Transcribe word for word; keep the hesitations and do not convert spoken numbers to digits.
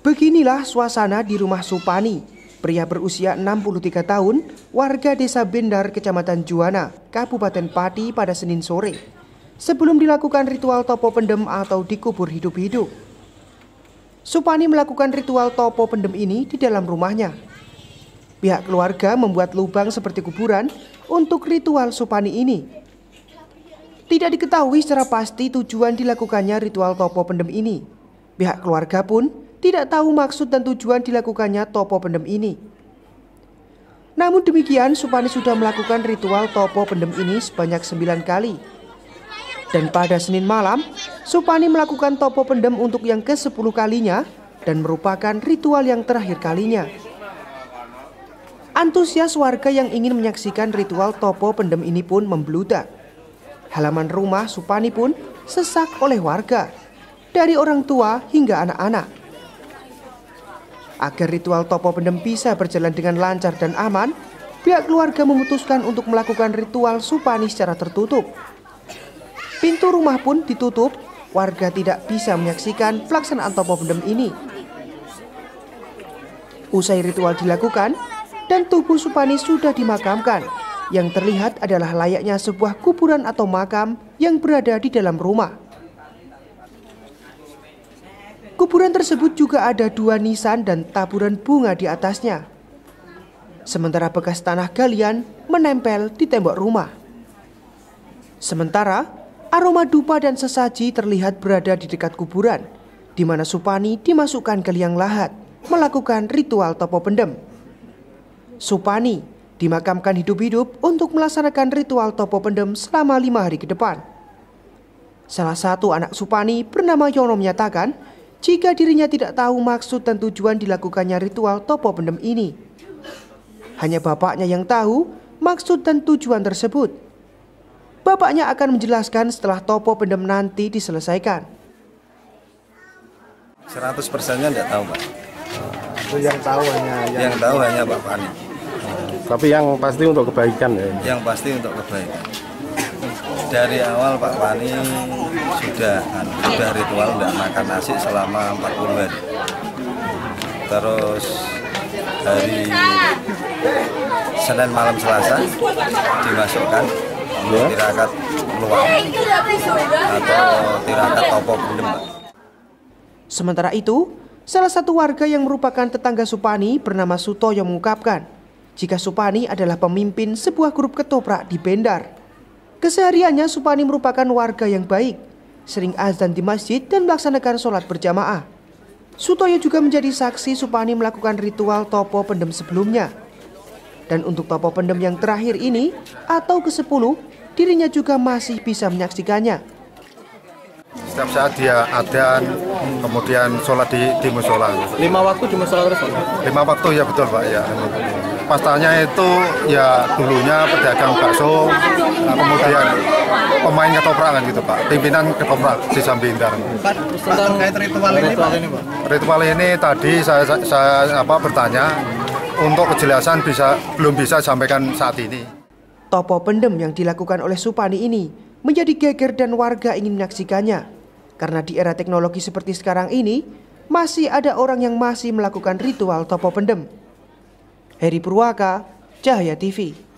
Beginilah suasana di rumah Supani, pria berusia enam puluh tiga tahun, warga desa Bendar, Kecamatan Juwana, Kabupaten Pati pada Senin sore, sebelum dilakukan ritual topo pendem atau dikubur hidup-hidup. Supani melakukan ritual topo pendem ini di dalam rumahnya. Pihak keluarga membuat lubang seperti kuburan untuk ritual Supani ini. Tidak diketahui secara pasti tujuan dilakukannya ritual topo pendem ini. Pihak keluarga pun tidak tahu maksud dan tujuan dilakukannya topo pendem ini. Namun demikian, Supani sudah melakukan ritual topo pendem ini sebanyak sembilan kali. Dan pada Senin malam, Supani melakukan topo pendem untuk yang ke sepuluh kalinya dan merupakan ritual yang terakhir kalinya. Antusias warga yang ingin menyaksikan ritual topo pendem ini pun membludak. Halaman rumah Supani pun sesak oleh warga, dari orang tua hingga anak-anak. Agar ritual topo pendem bisa berjalan dengan lancar dan aman, pihak keluarga memutuskan untuk melakukan ritual Supani secara tertutup. Pintu rumah pun ditutup, warga tidak bisa menyaksikan pelaksanaan topo pendem ini. Usai ritual dilakukan dan tubuh Supani sudah dimakamkan, yang terlihat adalah layaknya sebuah kuburan atau makam yang berada di dalam rumah. Kuburan tersebut juga ada dua nisan dan taburan bunga di atasnya. Sementara bekas tanah galian menempel di tembok rumah. Sementara aroma dupa dan sesaji terlihat berada di dekat kuburan, di mana Supani dimasukkan ke liang lahat melakukan ritual topo pendem. Supani dimakamkan hidup-hidup untuk melaksanakan ritual topo pendem selama lima hari ke depan. Salah satu anak Supani bernama Yono menyatakan jika dirinya tidak tahu maksud dan tujuan dilakukannya ritual topo pendem ini. Hanya bapaknya yang tahu maksud dan tujuan tersebut. Bapaknya akan menjelaskan setelah topo pendem nanti diselesaikan. seratus persennya tidak tahu, Pak. Itu yang tahu hanya yang, yang tahu hanya Pak Pani. Tapi yang pasti untuk kebaikan ya. Yang pasti untuk kebaikan. Dari awal Pak Pani sudah sudah ritual tidak makan nasi selama empat puluh hari. Terus hari Senin malam Selasa dimasukkan ya. Tirakat luar atau tirakat topo pendem. Sementara itu, salah satu warga yang merupakan tetangga Supani bernama Sutoyo mengungkapkan jika Supani adalah pemimpin sebuah grup ketoprak di Bendar. Kesehariannya Supani merupakan warga yang baik, sering azan di masjid dan melaksanakan sholat berjamaah. Sutoyo juga menjadi saksi Supani melakukan ritual topo pendem sebelumnya. Dan untuk topo pendem yang terakhir ini atau ke sepuluh, dirinya juga masih bisa menyaksikannya. Setiap saat dia adzan, kemudian sholat di, di musola. Lima waktu di musola terus? Lima waktu ya betul Pak ya. Pastanya itu ya dulunya pedagang bakso, nah, kemudian pemain ketoprak gitu Pak, pimpinan ketoprak di Sambindar. Pak, terkait ritual ini Pak? Ritual ini tadi saya, saya apa, bertanya untuk kejelasan bisa belum bisa sampaikan saat ini. Topo pendem yang dilakukan oleh Supani ini menjadi geger dan warga ingin menyaksikannya. Karena di era teknologi seperti sekarang ini, masih ada orang yang masih melakukan ritual topo pendem. Heri Purwaka, Cahaya T V.